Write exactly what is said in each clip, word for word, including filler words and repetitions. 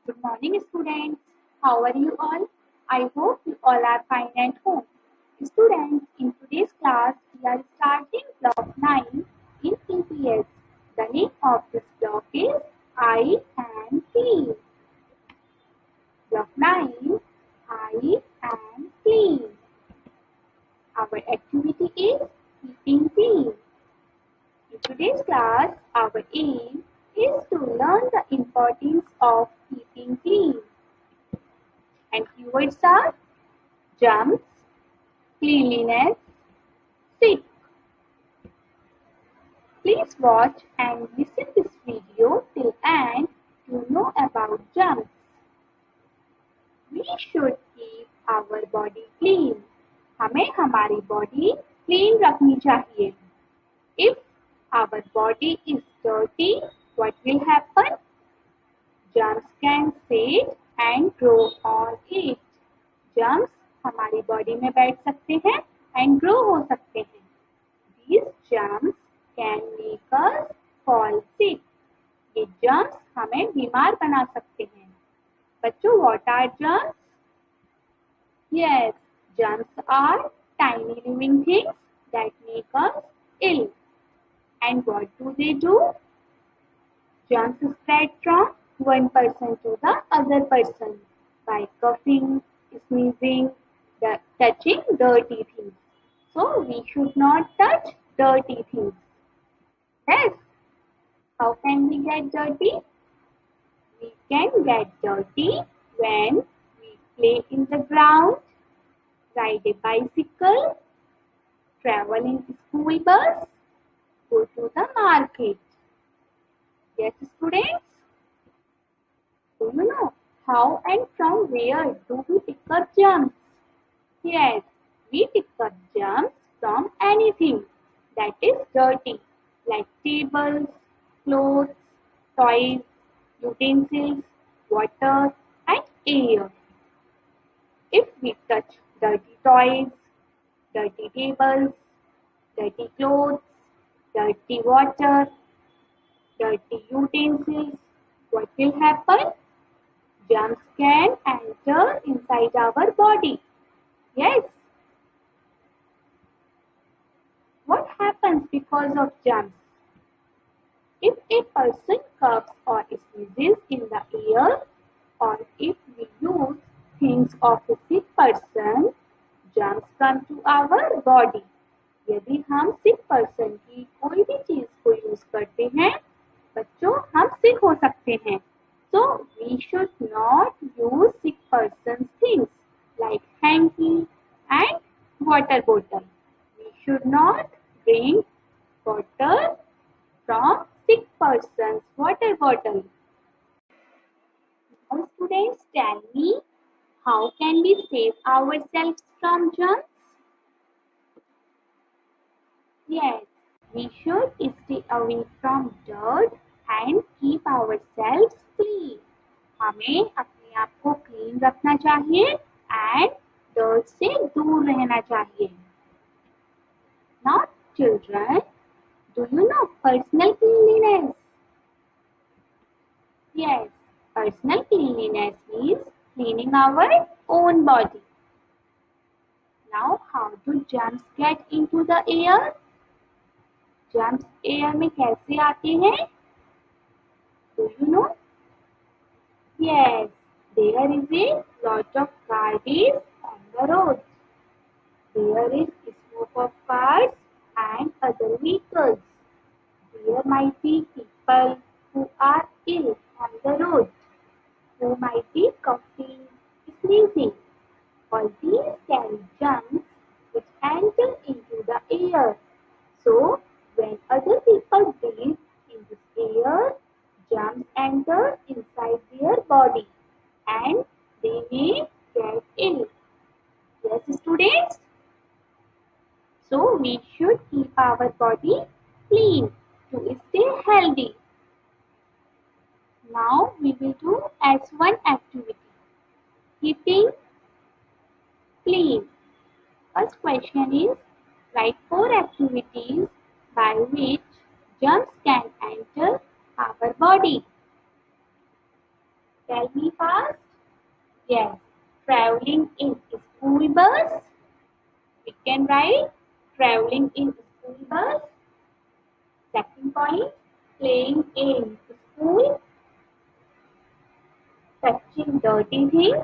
Good morning, students. How are you all? I hope you all are fine at home. Students, in today's class, we are starting block nine in E P S. The name of this block is I am clean. Block nine, I am clean. Our activity is keeping clean. In today's class, our aim is to learn the importance of keeping clean. And keywords are germs, cleanliness, sick. Please watch and listen this video till end to know about germs. We should keep our body clean. हमें हमारी body clean रखनी चाहिए. If our body is dirty, what will happen? Germs can sit and grow on it. Germs हमारी body में बैठ सकते हैं and grow हो सकते हैं. These germs can make us fall sick. ये germs हमें बीमार बना सकते हैं. बच्चों, what are germs? Yes, germs are tiny living things that make us ill. And what do they do? Germs spread from one person to the other person by coughing, sneezing, touching dirty things. So we should not touch dirty things. Yes. How can we get dirty? We can get dirty when we play in the ground, ride a bicycle, travel in school bus, go to the market. Yes, students? Do you know how and from where do we pick up germs? Yes, we pick up germs from anything that is dirty, like tables, clothes, toys, utensils, water, and air. If we touch dirty toys, dirty tables, dirty clothes, dirty water, dirty utensils, what will happen? Germs can enter inside our body. Yes. What happens because of germs? If a person coughs or sneezes in the air, or if we use things of a sick person, germs come to our body. यदि हम sick person की कोई भी चीज को use करते हैं, बच्चों हम sick हो सकते हैं. So we should not use sick person's things like hanky and water bottle. We should not drink water from sick person's water bottle. Now students, tell me, how can we save ourselves from germs? Yes, we should stay away from dirt and keep ourselves clean. हमें अपने आप को clean रखना चाहिए and dirt से दूर रहना चाहिए. Now children, do you know personal cleanliness? Yes, personal cleanliness means cleaning our own body. Now how do germs get into the air? Germs air में कैसे आते हैं? Do you know? Yes, there is a lot of garbage on the road. There is smoke of cars and other vehicles. There might be people who are ill on the road, who might be coughing, sneezing. All these carry germs which enter into the air. So, when other people breathe in this air, germs enter inside their body and they may get ill. Yes, students? So, we should keep our body clean to stay healthy. Now, we will do S one activity, keeping clean. First question is, write four activities by which germs can enter our body. Tell me fast. Yes. Traveling in school bus. We can write traveling in school bus. Second point, playing in school, touching dirty things,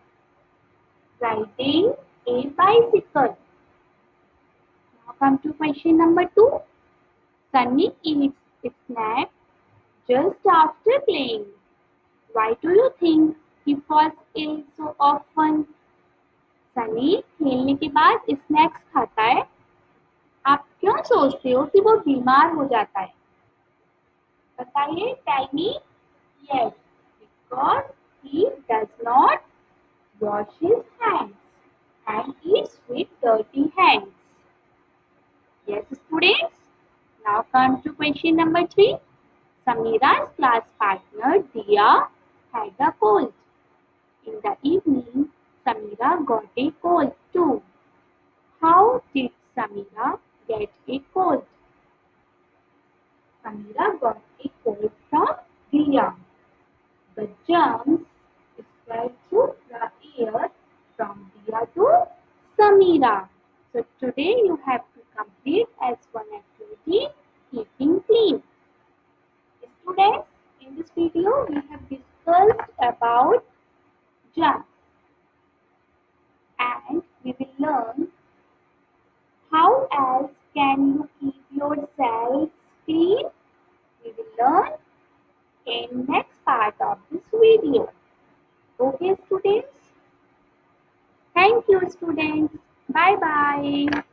riding a bicycle. Now come to question number two. Sunny eats a snack just after playing. Why do you think he falls ill so often? Sunny खेलने के बाद snacks खाता है. आप क्यों सोचते हो कि वो बीमार हो जाता है? बताइए. Tell me. Yes, because he does not wash his hands and eats with dirty hands. Yes, students. Now come to question number three. Samira's class partner Dia had a cold. In the evening, Samira got a cold too. How did Samira get a cold? Samira got a cold from Dia. The germs spread through the air from Dia to Samira. So today you have to complete as one activity, keeping clean. Students, in this video we have discussed about germs and we will learn how else can you keep yourself clean. We will learn in next part of this video. Okay students? Thank you students. Bye bye.